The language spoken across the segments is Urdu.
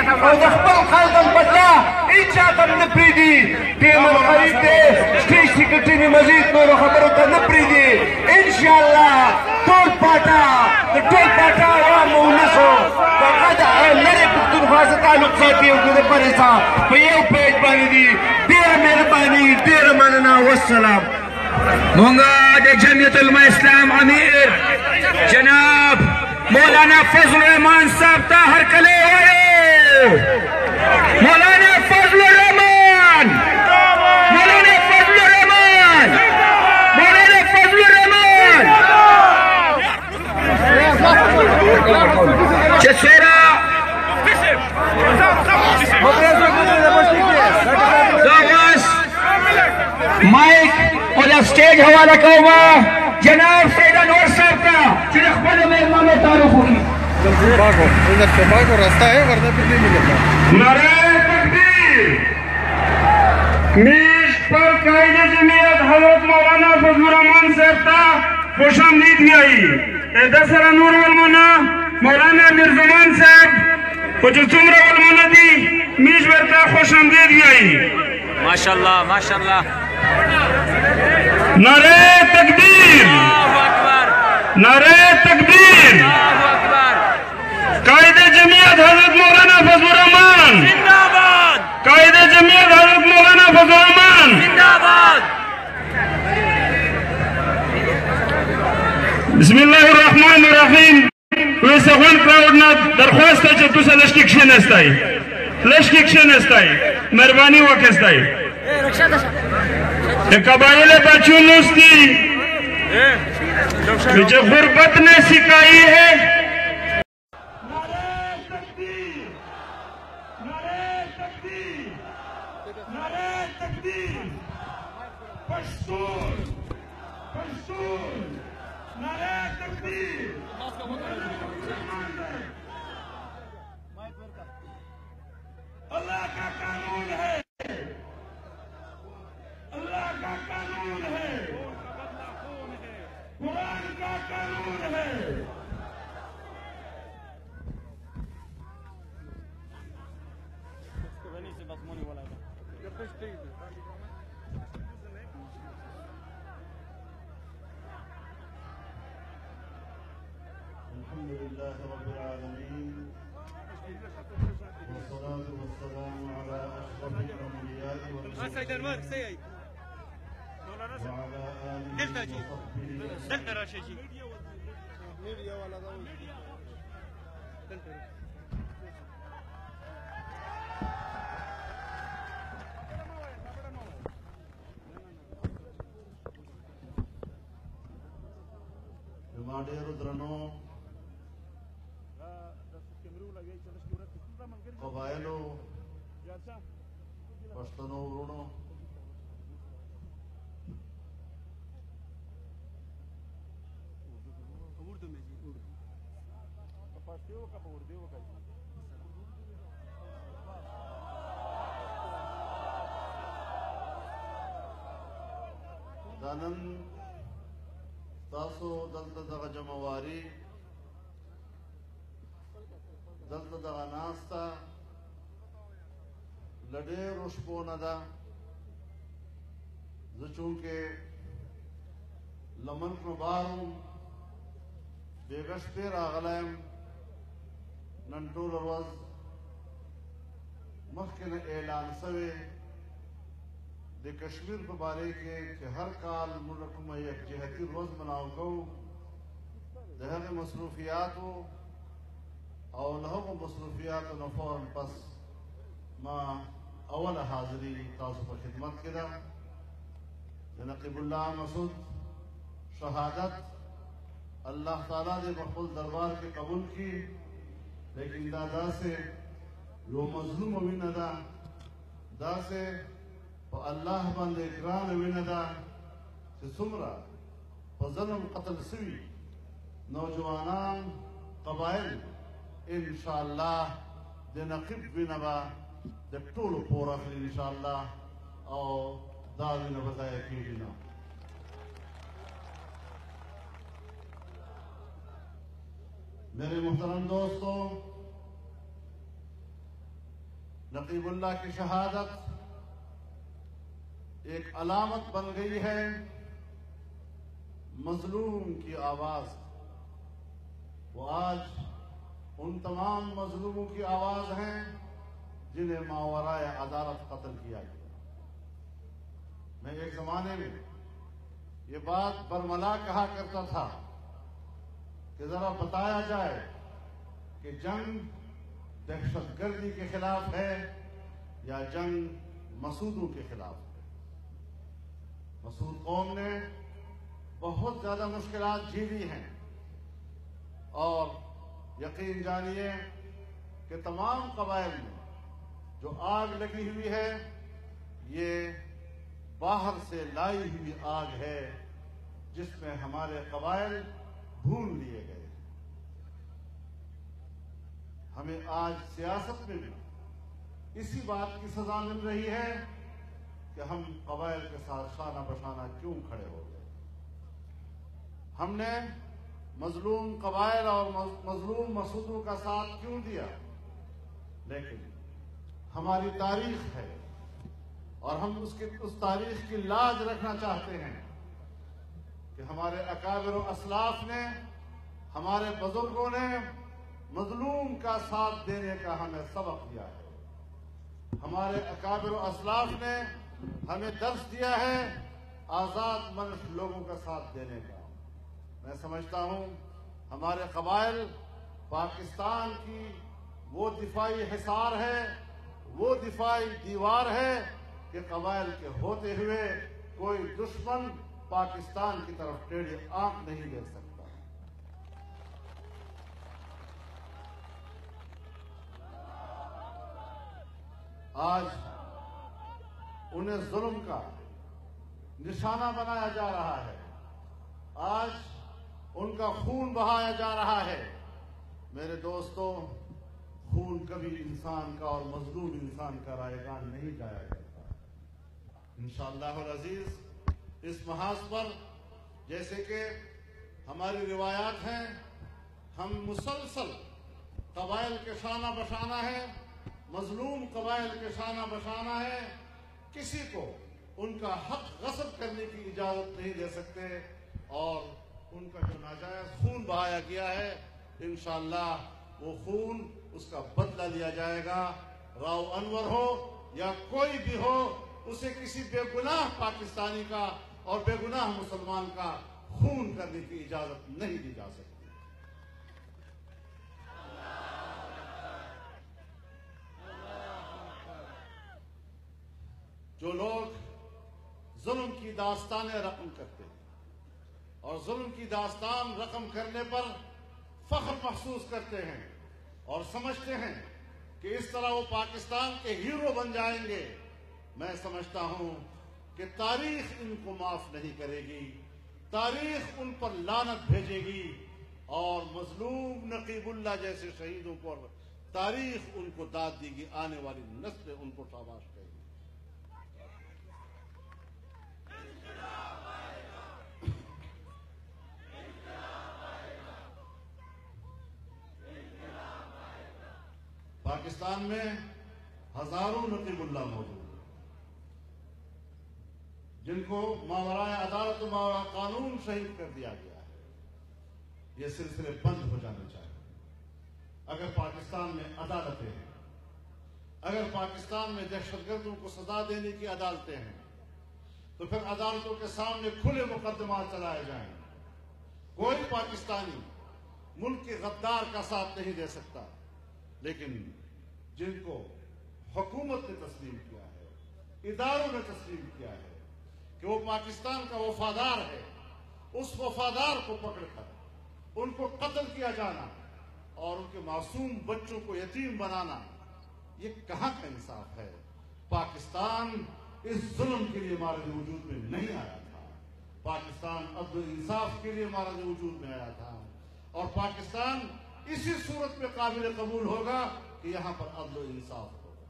او د خپل خلکم په تله هېڅ چاته م نه پرېږدي ټیم الغریب دی سټیج سیکرټري مې مزید نورو خبرو ته نه پرېږدي انشاءالله ټول پاټا د ټول پاټا عوام ولسو فقط لرې پښتونخوا څخه تعلق ساتي او د پرې څخه په یو پیج باندې دي ډېره مهرباني ډېره مننه والسلام. مونږه د جمعیت علماء اسلام امیر جناب مولانا فضل الرحمان صاحب ته هرکلی وایو. مولانا فضل الرحمان، مولانا فضل الرحمان، مولانا فضل الرحمان چې څومره مائک او د سټیج حواله کوم جناب سید انور صاحب ته چې د خپلو مېلمنو تعارف وکړي. نعرہ تکبیر. میز پر قائد جمعیت حضرت مولانا فضل الرحمان صاحب ته خوش آمدید میایی. عده سره نور ولمونه مولانا امیر زمان صاحب خو چې څومره ولمونه دي میز ورته خوش آمدید میایی. ماشاءاللہ ماشاءاللہ. نعرہ تکبیر، نعرہ تکبیر. قائد جمعیت حضرت مولانا فضل الرحمان، قائد جمعیت حضرت مولانا فضل الرحمان. بسم اللہ الرحمن الرحیم. ویسے خوان کراؤڈنا درخواست ہے چې تاسو لږ کښېناستئ، لږ کښېناستئ، مهرباني وکړئ. قبائل بچوں نوستی جو غربت نے سکھائی ہے. نعرہ تکبیر، نعرہ تکبیر، نعرہ تکبیر. پشتون، پشتون، نعرہ تکبیر. اللہ کا قانون ہے، اللہ کا قانون ہے، قرآن کا قانون ہے. الحمد لله رب العالمين والصلاة والسلام على أشرف الأنبياء والمرسلين وعلى آله وصحبه ډېرو درنو قبایلو پښتنو وروڼو دا نن تاسو دلته دغه جمعواري دلته دغه ناسته له ډېرو شپو نه ده. زه چونکې له ملک نه بهر وم بېګه شپې راغلی یم. نن ټوله ورځ مخکې نه اعلان شوی د کشمیر په باره کې چې هر کال موږ کومه یکجهتي ورځ مناو کوو د هغې مصروفیاتو او له هغو مصروفیاتو نه فوراً پس ما اوله حاضري تاسو په خدمت کې ده. د نقیب الله مسعود شهادت الله تعالی دې په خپل دربار کې قبول کړي. لیکن دا داسې یو مظلومه وینه ده، داسې په الله باندې ګرانه وینه ده چې څومره په ظلم قتل شوي نوجوانان قبایل انشاءالله د نقیب وینه به د ټولو پور اخلي انشاءالله او دا وینه به ضایع کېږي نه. میرے محترم دوستو، نقیب اللہ کی شہادت ایک علامت بن گئی ہے مظلوم کی آواز. وہ آج ان تمام مظلوموں کی آواز ہیں جنہیں ماورائے عدالت قتل کیا گیا. میں ایک زمانے میں یہ بات برملا کہا کرتا تھا کہ ذرا بتایا جائے کہ جنگ دہشت گردی کے خلاف ہے یا جنگ مسودوں کے خلاف ہے. مسعود قوم نے بہت زیادہ مشکلات جھیلی ہیں اور یقین جانیے کہ تمام قبائل میں جو آگ لگی ہوئی ہے یہ باہر سے لائی ہوئی آگ ہے جس میں ہمارے قبائل بھون لیے گئے. ہمیں آج سیاست میں بھی اسی بات کی سزا مل رہی ہے کہ ہم قبائل کے ساتھ شانہ بشانہ کیوں کھڑے ہو گئے. ہم نے مظلوم قبائل اور مظلوم مسودوں کا ساتھ کیوں دیا. لیکن ہماری تاریخ ہے اور ہم اس تاریخ کی لاج رکھنا چاہتے ہیں کہ ہمارے اکابر و اسلاف نے، ہمارے بزرگوں نے مظلوم کا ساتھ دینے کا ہمیں سبق دیا ہے. ہمارے اکابر و اسلاف نے ہمیں درس دیا ہے آزاد منش لوگوں کا ساتھ دینے کا. میں سمجھتا ہوں ہمارے قبائل پاکستان کی وہ دفاعی حصار ہے، وہ دفاعی دیوار ہے کہ قبائل کے ہوتے ہوئے کوئی دشمن پاکستان کی طرف ٹیڑھی آنکھ نہیں دیکھ سکتا. آج انہیں ظلم کا نشانہ بنایا جا رہا ہے. آج ان کا خون بہایا جا رہا ہے. میرے دوستو، خون کبھی انسان کا اور مظلوم انسان کا رائیگان نہیں جایا کرتا. انشاءاللہ العزیز اس محاذ پر جیسے کہ ہماری روایات ہیں، ہم مسلسل قبائل کے شانہ بشانہ ہیں، مظلوم قبائل کے شانہ بشانہ ہے. کسی کو ان کا حق غصب کرنے کی اجازت نہیں دے سکتے اور ان کا جو ناجائز خون بہایا گیا ہے انشاءاللہ وہ خون اس کا بدلہ لیا جائے گا. راؤ انور ہو یا کوئی بھی ہو، اسے کسی بے گناہ پاکستانی کا اور بے گناہ مسلمان کا خون کرنے کی اجازت نہیں دی جا سکتی. جو لوگ ظلم کی داستانیں رقم کرتے ہیں اور ظلم کی داستان رقم کرنے پر فخر محسوس کرتے ہیں اور سمجھتے ہیں کہ اس طرح وہ پاکستان کے ہیرو بن جائیں گے، میں سمجھتا ہوں کہ تاریخ ان کو معاف نہیں کرے گی. تاریخ ان پر لعنت بھیجے گی اور مظلوم نقیب اللہ جیسے شہیدوں پر تاریخ ان کو داد دے گی. آنے والی نسلیں ان کو شاباش کہے گی. پاکستان میں ہزاروں نقیب اللہ موجود ہیں جن کو ماورائے عدالت و ماورائے قانون شہید کر دیا گیا ہے. یہ سلسلے بند ہو جانے چاہیے. اگر پاکستان میں عدالتیں ہیں، اگر پاکستان میں دہشت گردوں کو سزا دینے کی عدالتیں ہیں تو پھر عدالتوں کے سامنے کھلے مقدمات چلائے جائیں. کوئی پاکستانی ملک کے غدار کا ساتھ نہیں دے سکتا. لیکن جن کو حکومت نے تسلیم کیا ہے، اداروں نے تسلیم کیا ہے کہ وہ پاکستان کا وفادار ہے، اس وفادار کو پکڑ کر ان کو قتل کیا جانا اور ان کے معصوم بچوں کو یتیم بنانا، یہ کہاں کا انصاف ہے؟ پاکستان اس ظلم کے لیے مارد وجود میں نہیں آیا تھا. پاکستان عدل و انصاف کے لیے مارد وجود میں آیا تھا اور پاکستان اسی صورت میں قابل قبول ہوگا کہ یہاں پر عدل و انصاف ہوگا.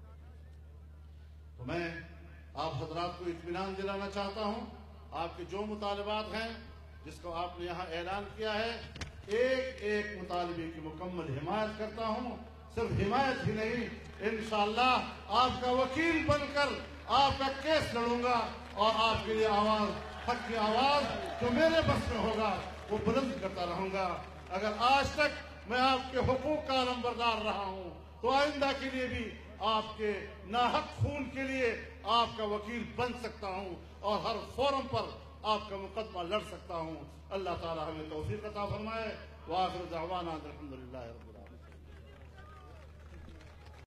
تو میں آپ حضرات کو اطمینان دلانا چاہتا ہوں، آپ کے جو مطالبات ہیں جس کو آپ نے یہاں اعلان کیا ہے، ایک ایک مطالبے کی مکمل حمایت کرتا ہوں. صرف حمایت ہی نہیں، انشاءاللہ آپ کا وکیل بن کر آپ کا کیس لڑوں گا اور آپ کے لیے آواز، حق کی آواز جو میرے بس میں ہوگا وہ بلند کرتا رہوں گا۔ اگر آج تک میں آپ کے حقوق کا علمبردار رہا ہوں تو آئندہ کے لیے بھی آپ کے ناحق خون کے لیے آپ کا وکیل بن سکتا ہوں اور ہر فورم پر آپ کا مقدمہ لڑ سکتا ہوں۔ اللہ تعالی ہمیں توفیق عطا فرمائے۔ وآخر دعوانا الحمدللہ رب العالمین۔